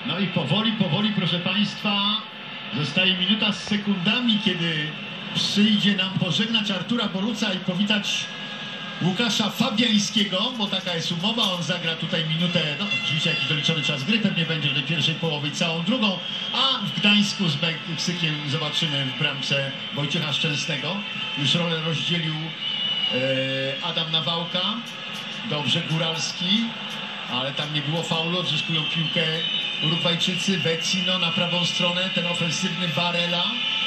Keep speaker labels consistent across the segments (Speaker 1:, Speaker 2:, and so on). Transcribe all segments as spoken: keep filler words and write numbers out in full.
Speaker 1: No i powoli, powoli, proszę Państwa, zostaje minuta z sekundami, kiedy przyjdzie nam pożegnać Artura Boruca i powitać Łukasza Fabiańskiego, bo taka jest umowa, on zagra tutaj minutę, no oczywiście jakiś doliczony czas gry pewnie będzie do tej pierwszej połowy i całą drugą, a w Gdańsku z Meksykiem zobaczymy w bramce Wojciecha Szczęsnego. Już rolę rozdzielił e, Adam Nawałka, dobrze Góralski, ale tam nie było faulu, odzyskują piłkę Urugwajczycy, Vecino na prawą stronę, ten ofensywny Barella.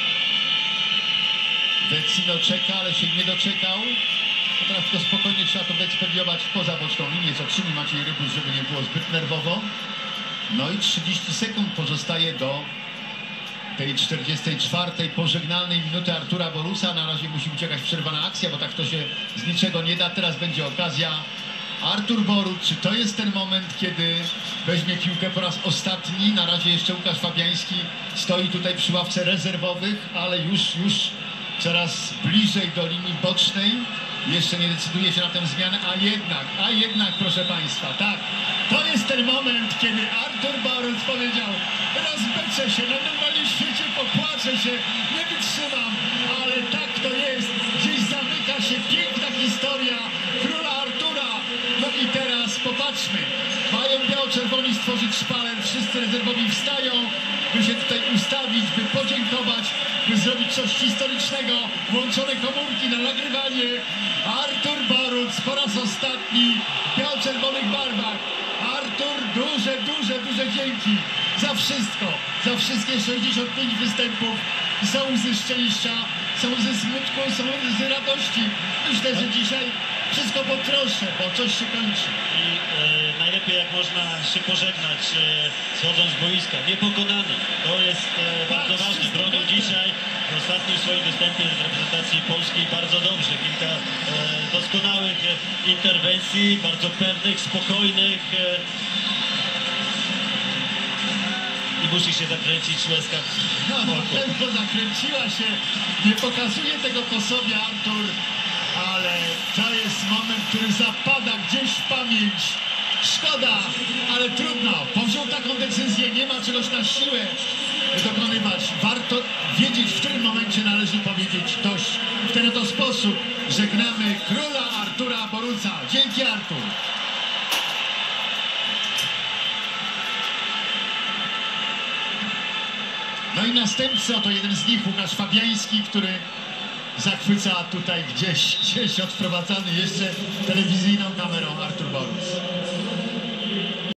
Speaker 1: Vecino czeka, ale się nie doczekał. No teraz tylko spokojnie trzeba to wyekspediować poza boczną linię, co czyni Maciej Rybus, żeby nie było zbyt nerwowo. No i trzydzieści sekund pozostaje do tej czterdziestej czwartej pożegnalnej minuty Artura Boruca. Na razie musi być jakaś przerwana akcja, bo tak to się z niczego nie da. Teraz będzie okazja. Artur Boruc, czy to jest ten moment, kiedy weźmie piłkę po raz ostatni? Na razie jeszcze Łukasz Fabiański stoi tutaj przy ławce rezerwowych, ale już, już coraz bliżej do linii bocznej. Jeszcze nie decyduje się na tę zmianę, a jednak, a jednak, proszę Państwa, tak, to jest ten moment, kiedy Artur Boruc powiedział: rozbeczę się, na normalnie w świecie popłaczę się, nie wytrzymam, ale tak to jest, gdzieś zamyka się piękna historia króla Artura. No i teraz popatrzmy, mają biało-czerwoni stworzyć szpaler, wszyscy rezerwowi wstają, by się tutaj ustawić, by podziękować, by zrobić coś historycznego, włączone komórki na nagrywanie. Artur Boruc po raz ostatni w biało-czerwonych barwach. Artur, duże, duże, duże dzięki za wszystko, za wszystkie sześćdziesiąt pięć występów. Są łzy szczęścia, są łzy smutku, są łzy radości. Myślę, że dzisiaj wszystko poproszę, bo coś się kończy.
Speaker 2: I e, najlepiej jak można się pożegnać e, schodząc z boiska. Niepokonany. To jest e, bardzo
Speaker 1: tak,
Speaker 2: ważne. Bronił dzisiaj w ostatnim swoim występie w reprezentacji polskiej bardzo dobrze. Kilka e, doskonałych e, interwencji, bardzo pewnych, spokojnych. E, I musi się zakręcić łezka.
Speaker 1: No, na pewno zakręciła się. Nie pokazuje tego po sobie Artur, ale to jest moment, który zapada gdzieś w pamięć. Szkoda, ale trudno. Powziął taką decyzję, nie ma czegoś na siłę dokonywać. Warto wiedzieć, w którym momencie należy powiedzieć dość. W ten oto sposób żegnamy króla Artura Boruca. Dzięki, Artur. No i następcy, oto jeden z nich, Łukasz Fabiański, który zachwyca tutaj gdzieś, gdzieś odprowadzany jeszcze telewizyjną kamerą.